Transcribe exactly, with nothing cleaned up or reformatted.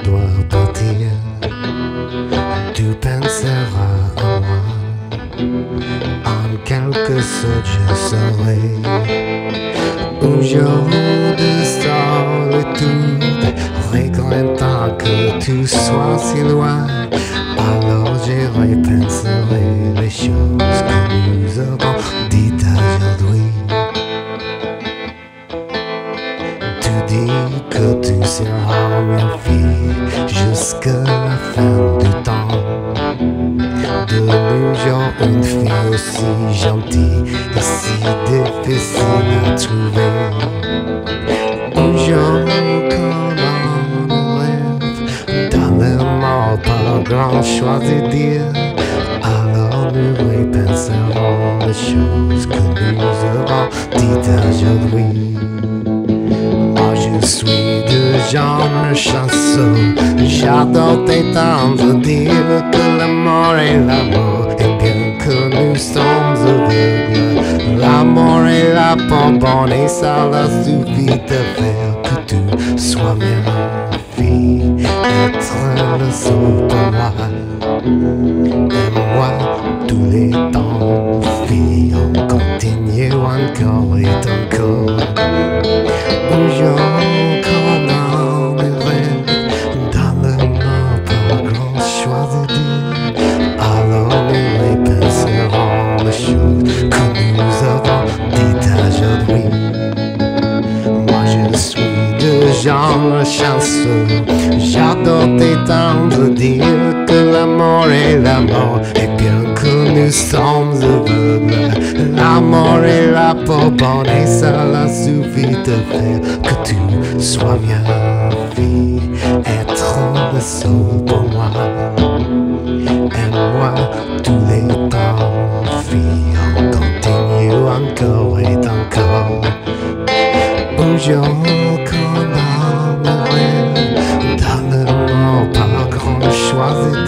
dois partir, tu penseras à moi. En quelque sorte je serai un jour de solitude, regrettant que tu sois si loin. Alors je repenserai les choses que nous avons dites aujourd'hui. Tu dis que tu seras ma fille jusqu'à la fin du temps. De nos jours, une fille aussi gentille et si difficile à trouver. Un jour comme un rêve, dans le mort pas grand chose à dire. Alors nous repenserons les choses que nous avons dites aujourd'hui. Moi je suis de genre chanceux, j'adore t'entendre dire que l'amour est l'amour, et bien que nous sommes aveugles, l'amour est là pour bon et ça leur suffit de faire que tu sois ma fille, être le seul pour moi, et moi tous les temps, fille, on continue encore et encore. Un jour comme dans mes rêves, dans le nord pas grand chose à dire. Alors nous repenserons les choses que nous avons dites aujourd'hui. Moi je suis de genre chanceux, j'adore t'entendre dire que l'amour est l'amour, et bien que nous sommes aveugles, l'amour est là pour bon et ça leur suffit de faire que tu sois ma fille, être le seul pour moi, et moi tous les temps, fille, on continue encore et encore. Un jour comme un rêve, dans le monde pas grand chose.